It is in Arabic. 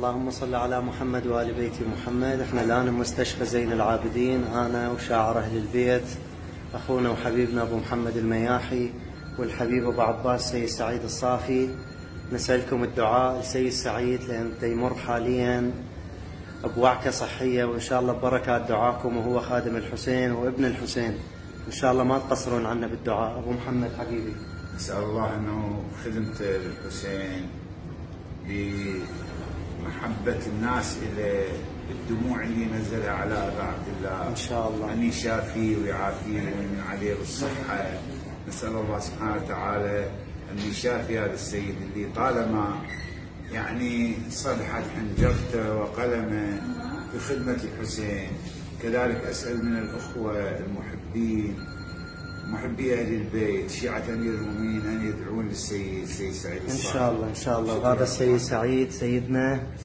اللهم صل على محمد وآل بيت محمد. احنا الآن بمستشفى زين العابدين، أنا وشاعر أهل البيت، أخونا وحبيبنا أبو محمد المياحي والحبيب أبو عباس سيد سعيد الصافي. نسألكم الدعاء لسيد سعيد لأن يمر حاليا بوعكة صحية، وإن شاء الله ببركات دعاكم، وهو خادم الحسين وابن الحسين، إن شاء الله ما تقصرون عنا بالدعاء. أبو محمد حبيبي، نسأل الله أنه خدمته للحسين بمحبة الناس إليه، بالدموع اللي نزلها على أبا عبد الله، إن شاء الله أن يشافيه ويعافيه ويمن عليه بالصحة. نسأل الله سبحانه وتعالى أن يشافي هذا السيد اللي طالما يعني صلحت حنجرته وقلمه بخدمة الحسين. كذلك أسأل من الأخوة المحبين محبي أهل البيت شيعة أمير المؤمنين أن يدعون للسيد سعيد الصافي. إن شاء الله إن شاء الله. وهذا السيد سعيد سيدنا